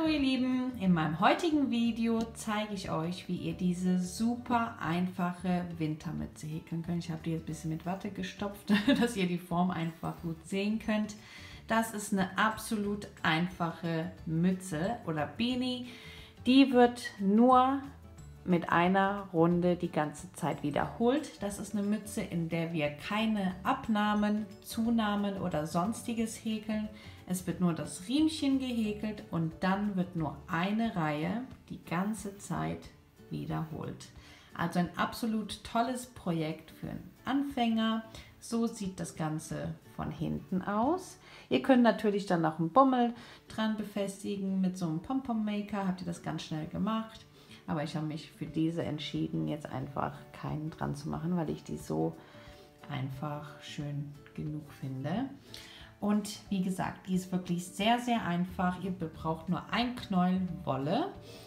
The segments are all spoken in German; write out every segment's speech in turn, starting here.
Hallo ihr Lieben, in meinem heutigen Video zeige ich euch, wie ihr diese super einfache Wintermütze häkeln könnt. Ich habe die jetzt ein bisschen mit Watte gestopft, dass ihr die Form einfach gut sehen könnt. Das ist eine absolut einfache Mütze oder Beanie. Die wird nur mit einer Runde die ganze Zeit wiederholt. Das ist eine Mütze, in der wir keine Abnahmen, Zunahmen oder sonstiges häkeln. Es wird nur das Riemchen gehäkelt und dann wird nur eine Reihe die ganze Zeit wiederholt. Also ein absolut tolles Projekt für einen Anfänger. So sieht das Ganze von hinten aus. Ihr könnt natürlich dann noch einen Bommel dran befestigen. Mit so einem Pom-Pom-Maker habt ihr das ganz schnell gemacht. Aber ich habe mich für diese entschieden, jetzt einfach keinen dran zu machen, weil ich die so einfach schön genug finde. Und wie gesagt, die ist wirklich sehr, sehr einfach. Ihr braucht nur ein Knäuel Wolle.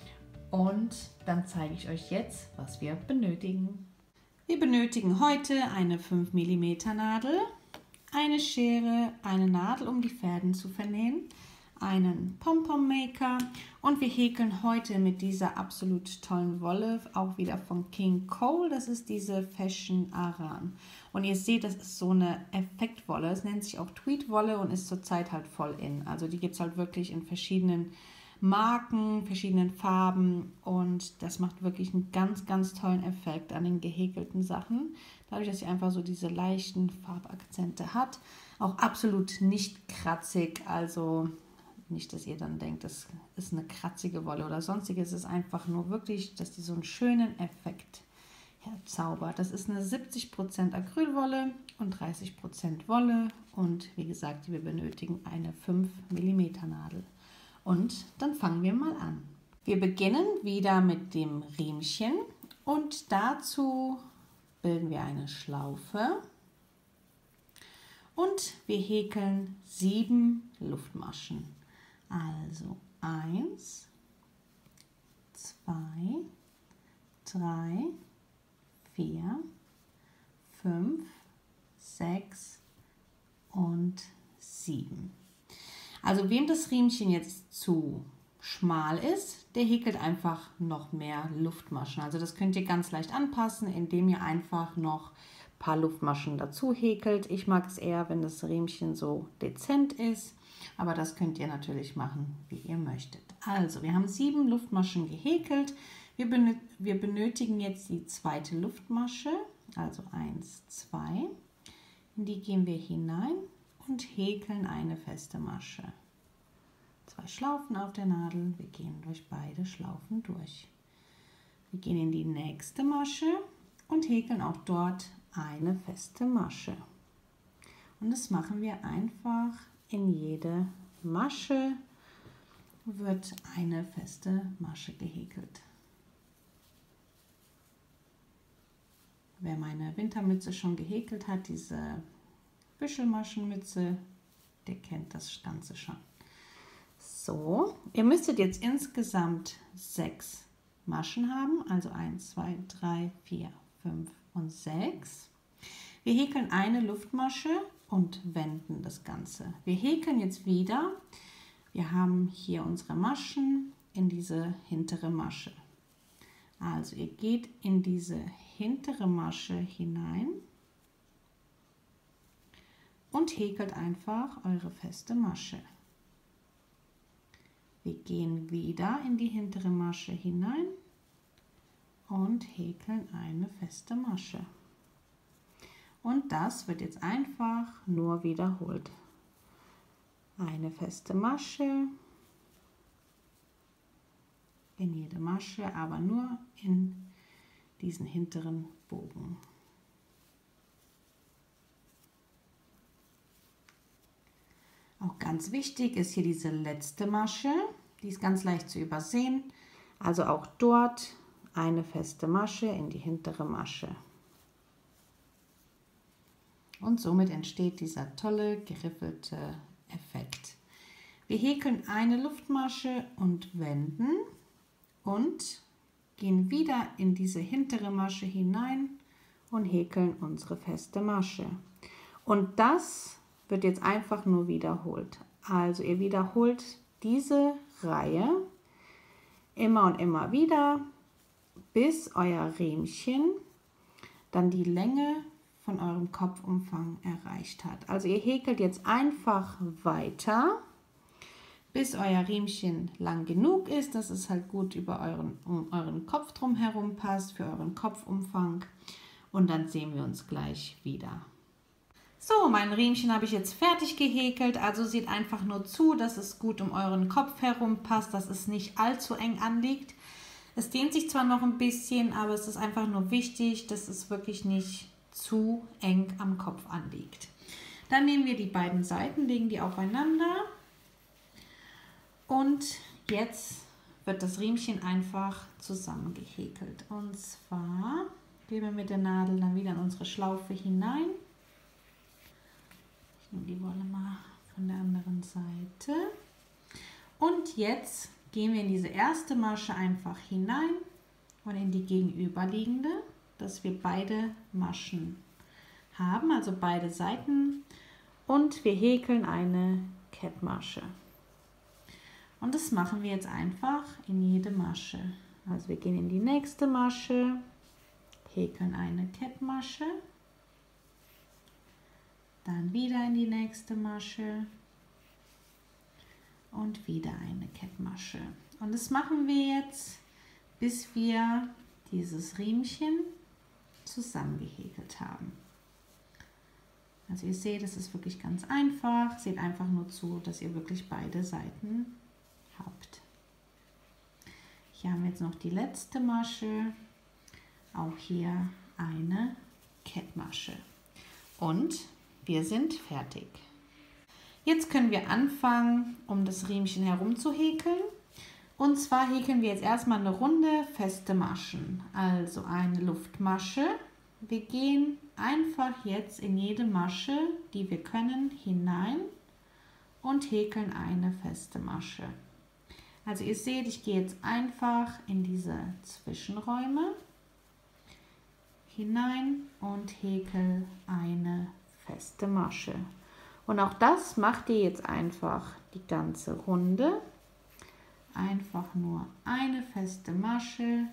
Und dann zeige ich euch jetzt, was wir benötigen. Wir benötigen heute eine 5 mm Nadel, eine Schere, eine Nadel, um die Fäden zu vernähen, einen Pom-Pom-Maker und wir häkeln heute mit dieser absolut tollen Wolle, auch wieder von King Cole. Das ist diese Fashion Aran. Und ihr seht, das ist so eine Effektwolle. Es nennt sich auch Tweedwolle und ist zurzeit halt voll in. Also die gibt es halt wirklich in verschiedenen Marken, verschiedenen Farben und das macht wirklich einen ganz, ganz tollen Effekt an den gehäkelten Sachen. Dadurch, dass sie einfach so diese leichten Farbakzente hat. Auch absolut nicht kratzig, also nicht, dass ihr dann denkt, das ist eine kratzige Wolle oder sonstiges. Es ist einfach nur wirklich, dass die so einen schönen Effekt herzaubert. Das ist eine 70% Acrylwolle und 30% Wolle und wie gesagt, wir benötigen eine 5 mm Nadel. Und dann fangen wir mal an. Wir beginnen wieder mit dem Riemchen und dazu bilden wir eine Schlaufe und wir häkeln 7 Luftmaschen. Also 1, 2, 3, 4, 5, 6 und 7. Also wem das Riemchen jetzt zu schmal ist, der häkelt einfach noch mehr Luftmaschen. Also das könnt ihr ganz leicht anpassen, indem ihr einfach noch ein paar Luftmaschen dazu häkelt. Ich mag es eher, wenn das Riemchen so dezent ist, aber das könnt ihr natürlich machen, wie ihr möchtet. Also wir haben 7 Luftmaschen gehäkelt. Wir benötigen jetzt die zweite Luftmasche, also 1, 2. In die gehen wir hinein und häkeln eine feste Masche. 2 Schlaufen auf der Nadel, wir gehen durch beide Schlaufen durch. Wir gehen in die nächste Masche und häkeln auch dort eine feste Masche. Und das machen wir einfach in jede Masche, wird eine feste Masche gehäkelt. Wer meine Wintermütze schon gehäkelt hat, diese Büschelmaschenmütze, der kennt das Ganze schon. So, ihr müsstet jetzt insgesamt 6 Maschen haben, also 1, 2, 3, 4, 5 und 6. Wir häkeln eine Luftmasche und wenden das Ganze. Wir häkeln jetzt wieder. Wir haben hier unsere Maschen in diese hintere Masche. Also ihr geht in diese hintere Masche hinein und häkelt einfach eure feste Masche. Wir gehen wieder in die hintere Masche hinein und häkeln eine feste Masche. Und das wird jetzt einfach nur wiederholt. Eine feste Masche in jede Masche, aber nur in diesen hinteren Bogen. Auch ganz wichtig ist hier diese letzte Masche, die ist ganz leicht zu übersehen. Also auch dort eine feste Masche in die hintere Masche. Und somit entsteht dieser tolle geriffelte Effekt. Wir häkeln eine Luftmasche und wenden und gehen wieder in diese hintere Masche hinein und häkeln unsere feste Masche. Und das wird jetzt einfach nur wiederholt. Also ihr wiederholt diese Reihe immer und immer wieder, bis euer Riemchen dann die Länge von eurem Kopfumfang erreicht hat. Also ihr häkelt jetzt einfach weiter, bis euer Riemchen lang genug ist, dass es halt gut um euren Kopf drum herum passt, für euren Kopfumfang. Und dann sehen wir uns gleich wieder. So, mein Riemchen habe ich jetzt fertig gehäkelt, also seht einfach nur zu, dass es gut um euren Kopf herum passt, dass es nicht allzu eng anliegt. Es dehnt sich zwar noch ein bisschen, aber es ist einfach nur wichtig, dass es wirklich nicht zu eng am Kopf anliegt. Dann nehmen wir die beiden Seiten, legen die aufeinander und jetzt wird das Riemchen einfach zusammengehäkelt. Und zwar gehen wir mit der Nadel dann wieder in unsere Schlaufe hinein. Ich nehme die Wolle mal von der anderen Seite. Und jetzt gehen wir in diese erste Masche einfach hinein und in die gegenüberliegende, dass wir beide Maschen haben, also beide Seiten. Und wir häkeln eine Kettmasche. Und das machen wir jetzt einfach in jede Masche. Also wir gehen in die nächste Masche, häkeln eine Kettmasche, dann wieder in die nächste Masche und wieder eine Kettmasche. Und das machen wir jetzt, bis wir dieses Riemchen zusammengehäkelt haben. Also ihr seht, es ist wirklich ganz einfach. Seht einfach nur zu, dass ihr wirklich beide Seiten habt. Hier haben wir jetzt noch die letzte Masche. Auch hier eine Kettmasche. Und wir sind fertig. Jetzt können wir anfangen, um das Riemchen herum zu häkeln. Und zwar häkeln wir jetzt erstmal eine Runde feste Maschen. Also eine Luftmasche. Wir gehen einfach jetzt in jede Masche, die wir können, hinein und häkeln eine feste Masche. Also ihr seht, ich gehe jetzt einfach in diese Zwischenräume hinein und häkel eine feste Masche. Und auch das macht ihr jetzt einfach die ganze Runde. Einfach nur eine feste Masche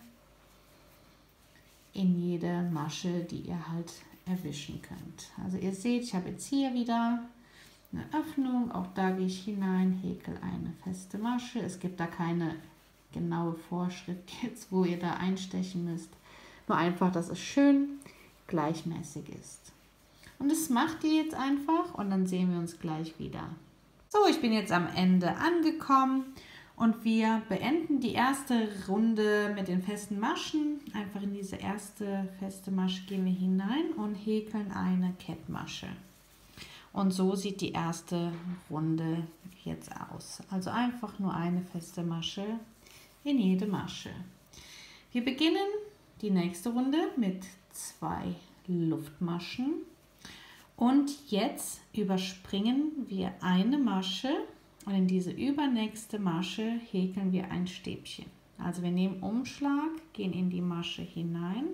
in jede Masche, die ihr halt erwischen könnt. Also ihr seht, ich habe jetzt hier wieder eine Öffnung, auch da gehe ich hinein, häkel eine feste Masche. Es gibt da keine genaue Vorschrift jetzt, wo ihr da einstechen müsst. Nur einfach, dass es schön gleichmäßig ist. Und das macht ihr jetzt einfach und dann sehen wir uns gleich wieder. So, ich bin jetzt am Ende angekommen und wir beenden die erste Runde mit den festen Maschen. Einfach in diese erste feste Masche gehen wir hinein und häkeln eine Kettmasche. Und so sieht die erste Runde jetzt aus. Also einfach nur eine feste Masche in jede Masche. Wir beginnen die nächste Runde mit 2 Luftmaschen. Und jetzt überspringen wir eine Masche und in diese übernächste Masche häkeln wir ein Stäbchen. Also wir nehmen Umschlag, gehen in die Masche hinein,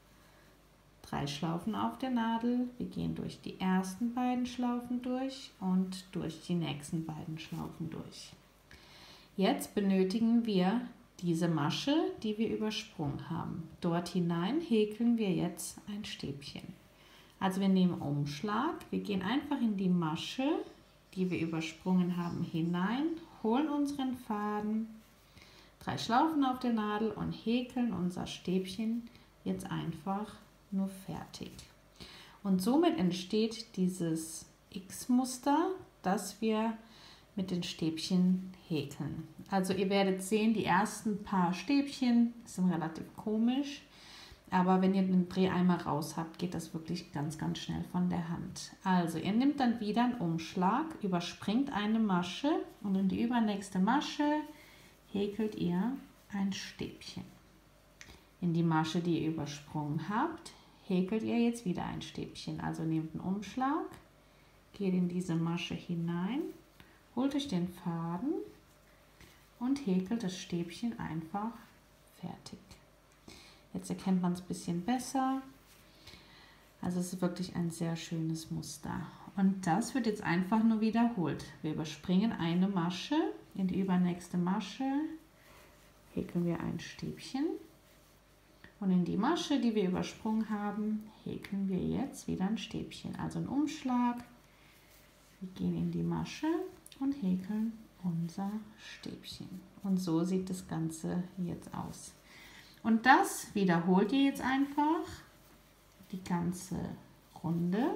3 Schlaufen auf der Nadel, wir gehen durch die ersten beiden Schlaufen durch und durch die nächsten beiden Schlaufen durch. Jetzt benötigen wir diese Masche, die wir übersprungen haben. Dort hinein häkeln wir jetzt ein Stäbchen. Also wir nehmen Umschlag, wir gehen einfach in die Masche, die wir übersprungen haben, hinein, holen unseren Faden, 3 Schlaufen auf der Nadel und häkeln unser Stäbchen jetzt einfach nur fertig. Und somit entsteht dieses X-Muster, das wir mit den Stäbchen häkeln. Also ihr werdet sehen, die ersten paar Stäbchen sind relativ komisch. Aber wenn ihr den Dreheimer raus habt, geht das wirklich ganz, ganz schnell von der Hand. Also ihr nehmt dann wieder einen Umschlag, überspringt eine Masche und in die übernächste Masche häkelt ihr ein Stäbchen. In die Masche, die ihr übersprungen habt, häkelt ihr jetzt wieder ein Stäbchen. Also nehmt einen Umschlag, geht in diese Masche hinein, holt euch den Faden und häkelt das Stäbchen einfach fertig. Jetzt erkennt man es ein bisschen besser. Also es ist wirklich ein sehr schönes Muster. Und das wird jetzt einfach nur wiederholt. Wir überspringen eine Masche, in die übernächste Masche häkeln wir ein Stäbchen und in die Masche, die wir übersprungen haben, häkeln wir jetzt wieder ein Stäbchen, also ein Umschlag. Wir gehen in die Masche und häkeln unser Stäbchen und so sieht das Ganze jetzt aus. Und das wiederholt ihr jetzt einfach die ganze Runde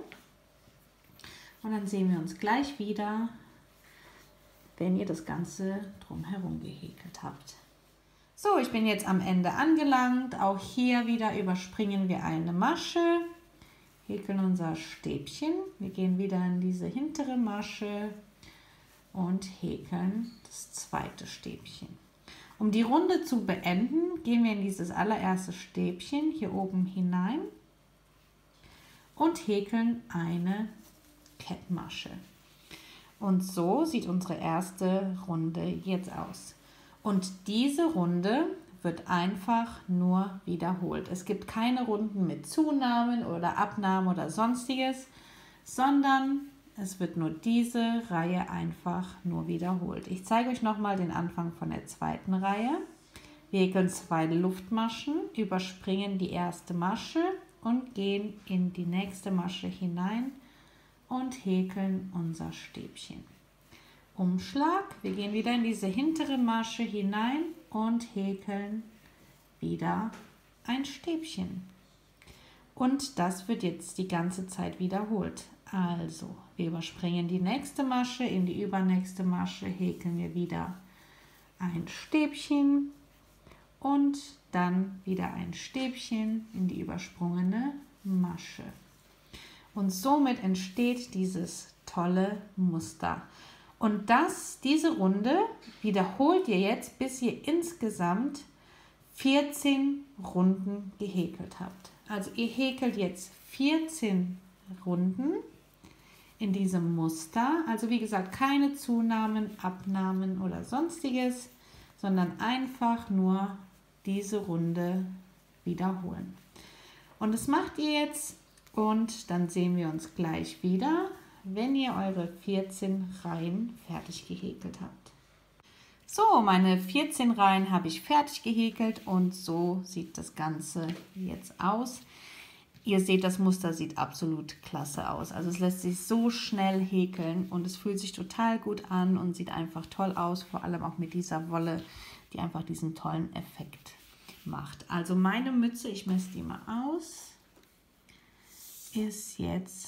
und dann sehen wir uns gleich wieder, wenn ihr das Ganze drumherum gehäkelt habt. So, ich bin jetzt am Ende angelangt. Auch hier wieder überspringen wir eine Masche, häkeln unser Stäbchen. Wir gehen wieder in diese hintere Masche und häkeln das zweite Stäbchen. Um die Runde zu beenden, gehen wir in dieses allererste Stäbchen hier oben hinein und häkeln eine Kettmasche. Und so sieht unsere erste Runde jetzt aus. Und diese Runde wird einfach nur wiederholt. Es gibt keine Runden mit Zunahmen oder Abnahmen oder sonstiges, sondern es wird nur diese Reihe einfach nur wiederholt. Ich zeige euch nochmal den Anfang von der zweiten Reihe. Wir häkeln 2 Luftmaschen, überspringen die erste Masche und gehen in die nächste Masche hinein und häkeln unser Stäbchen. Umschlag, wir gehen wieder in diese hintere Masche hinein und häkeln wieder ein Stäbchen. Und das wird jetzt die ganze Zeit wiederholt. Also, wir überspringen die nächste Masche, in die übernächste Masche häkeln wir wieder ein Stäbchen und dann wieder ein Stäbchen in die übersprungene Masche. Und somit entsteht dieses tolle Muster. Und diese Runde wiederholt ihr jetzt, bis ihr insgesamt 14 Runden gehäkelt habt. Also ihr häkelt jetzt 14 Runden in diesem Muster. Also wie gesagt, keine Zunahmen, Abnahmen oder sonstiges, sondern einfach nur diese Runde wiederholen. Und das macht ihr jetzt und dann sehen wir uns gleich wieder, wenn ihr eure 14 Reihen fertig gehäkelt habt. So, meine 14 Reihen habe ich fertig gehäkelt und so sieht das Ganze jetzt aus. Ihr seht, das Muster sieht absolut klasse aus. Also es lässt sich so schnell häkeln und es fühlt sich total gut an und sieht einfach toll aus, vor allem auch mit dieser Wolle, die einfach diesen tollen Effekt macht. Also meine Mütze, ich messe die mal aus, ist jetzt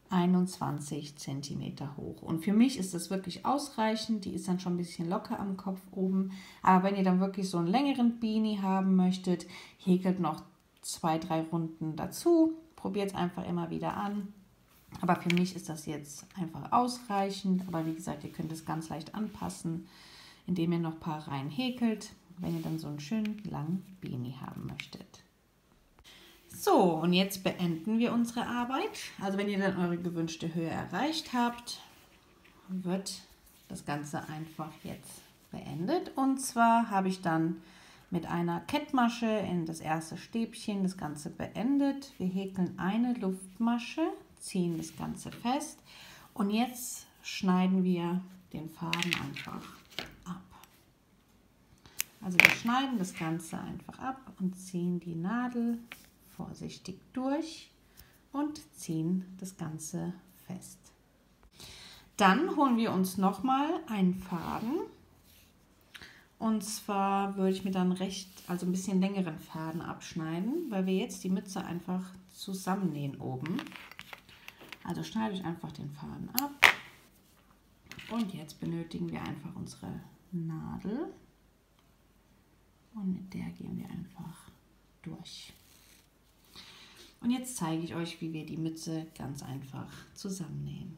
21 cm hoch. Und für mich ist das wirklich ausreichend. Die ist dann schon ein bisschen locker am Kopf oben. Aber wenn ihr dann wirklich so einen längeren Beanie haben möchtet, häkelt noch 2-3 Runden dazu. Probiert es einfach immer wieder an. Aber für mich ist das jetzt einfach ausreichend. Aber wie gesagt, ihr könnt es ganz leicht anpassen, indem ihr noch ein paar Reihen häkelt, wenn ihr dann so einen schönen langen Beanie haben möchtet. So, und jetzt beenden wir unsere Arbeit. Also wenn ihr dann eure gewünschte Höhe erreicht habt, wird das Ganze einfach jetzt beendet. Und zwar habe ich dann mit einer Kettmasche in das erste Stäbchen das Ganze beendet. Wir häkeln eine Luftmasche, ziehen das Ganze fest und jetzt schneiden wir den Faden einfach ab. Also wir schneiden das Ganze einfach ab und ziehen die Nadel vorsichtig durch und ziehen das Ganze fest. Dann holen wir uns nochmal einen Faden und zwar würde ich mir dann ein bisschen längeren Faden abschneiden, weil wir jetzt die Mütze einfach zusammennähen oben. Also schneide ich einfach den Faden ab und jetzt benötigen wir einfach unsere Nadel und mit der gehen wir einfach durch. Und jetzt zeige ich euch, wie wir die Mütze ganz einfach zusammennähen.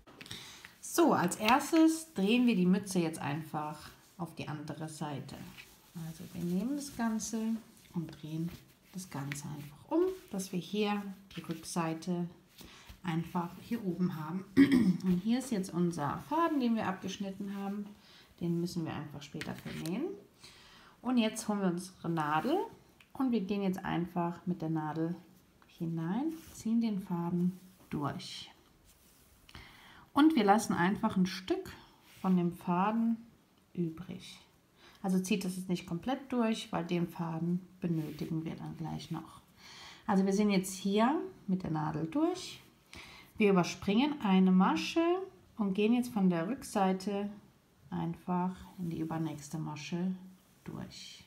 So, als erstes drehen wir die Mütze jetzt einfach auf die andere Seite. Also wir nehmen das Ganze und drehen das Ganze einfach um, dass wir hier die Rückseite einfach hier oben haben. Und hier ist jetzt unser Faden, den wir abgeschnitten haben. Den müssen wir einfach später vernähen. Und jetzt holen wir unsere Nadel und wir gehen jetzt einfach mit der Nadel hinein, ziehen den Faden durch. Und wir lassen einfach ein Stück von dem Faden übrig. Also zieht das jetzt nicht komplett durch, weil den Faden benötigen wir dann gleich noch. Also wir sind jetzt hier mit der Nadel durch. Wir überspringen eine Masche und gehen jetzt von der Rückseite einfach in die übernächste Masche durch.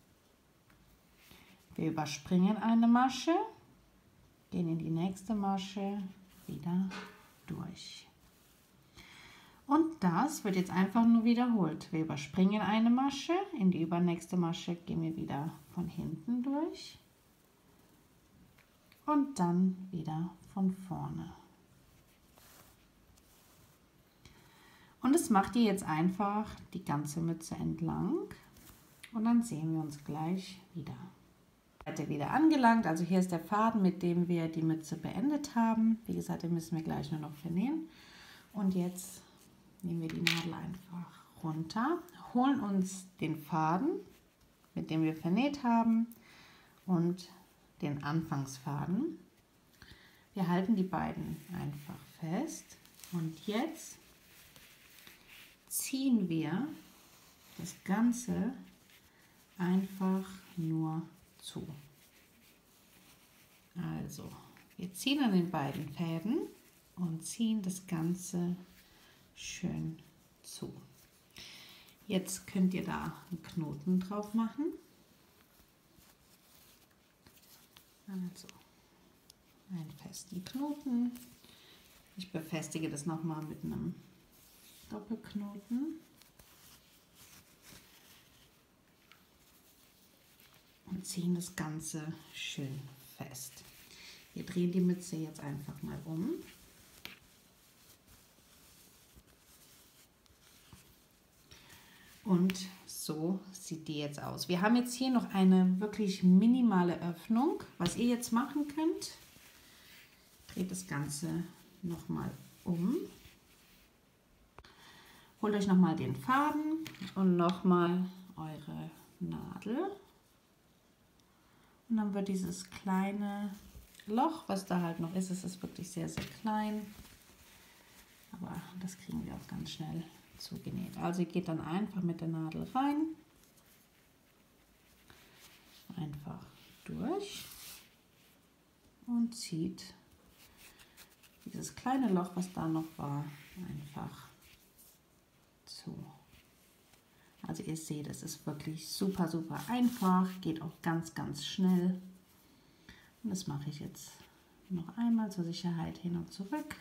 Wir überspringen eine Masche, gehen in die nächste Masche wieder durch. Und das wird jetzt einfach nur wiederholt. Wir überspringen eine Masche, in die übernächste Masche gehen wir wieder von hinten durch und dann wieder von vorne. Und das macht ihr jetzt einfach die ganze Mütze entlang und dann sehen wir uns gleich wieder. Seite wieder angelangt, also hier ist der Faden, mit dem wir die Mütze beendet haben. Wie gesagt, den müssen wir gleich nur noch vernähen. Und jetzt nehmen wir die Nadel einfach runter, holen uns den Faden, mit dem wir vernäht haben, und den Anfangsfaden. Wir halten die beiden einfach fest und jetzt ziehen wir das Ganze einfach nur zu. Also, wir ziehen an den beiden Fäden und ziehen das Ganze schön zu. Jetzt könnt ihr da einen Knoten drauf machen. Also, einen festen Knoten. Ich befestige das nochmal mit einem Doppelknoten. Und ziehen das Ganze schön fest. Wir drehen die Mütze jetzt einfach mal um. Und so sieht die jetzt aus. Wir haben jetzt hier noch eine wirklich minimale Öffnung. Was ihr jetzt machen könnt, dreht das Ganze nochmal um. Holt euch nochmal den Faden und nochmal eure Nadel. Und dann wird dieses kleine Loch, was da halt noch ist, es ist wirklich sehr, sehr klein. Aber das kriegen wir auch ganz schnell zugenäht. Also ihr geht dann einfach mit der Nadel rein. Einfach durch. Und zieht dieses kleine Loch, was da noch war, einfach zu. Also ihr seht, es ist wirklich super, super einfach, geht auch ganz, ganz schnell. Und das mache ich jetzt noch einmal zur Sicherheit hin und zurück.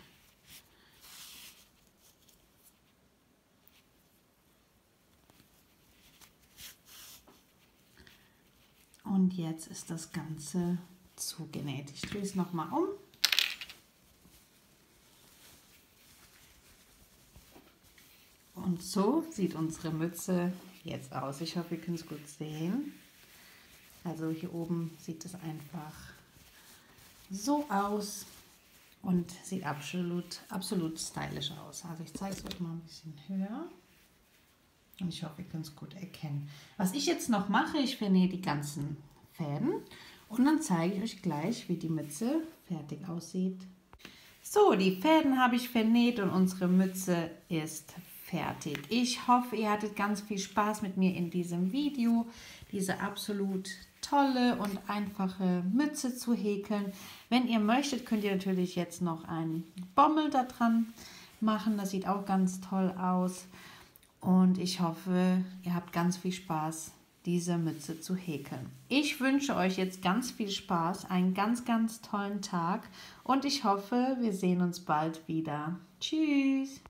Und jetzt ist das Ganze zugenäht. Ich drehe es nochmal um. Und so sieht unsere Mütze jetzt aus. Ich hoffe, ihr könnt es gut sehen. Also hier oben sieht es einfach so aus und sieht absolut, absolut stylisch aus. Also ich zeige es euch mal ein bisschen höher. Und ich hoffe, ihr könnt es gut erkennen. Was ich jetzt noch mache, ich vernähe die ganzen Fäden und dann zeige ich euch gleich, wie die Mütze fertig aussieht. So, die Fäden habe ich vernäht und unsere Mütze ist fertig. Ich hoffe, ihr hattet ganz viel Spaß mit mir in diesem Video, diese absolut tolle und einfache Mütze zu häkeln. Wenn ihr möchtet, könnt ihr natürlich jetzt noch einen Bommel da dran machen. Das sieht auch ganz toll aus. Und ich hoffe, ihr habt ganz viel Spaß, diese Mütze zu häkeln. Ich wünsche euch jetzt ganz viel Spaß, einen ganz, ganz tollen Tag und ich hoffe, wir sehen uns bald wieder. Tschüss!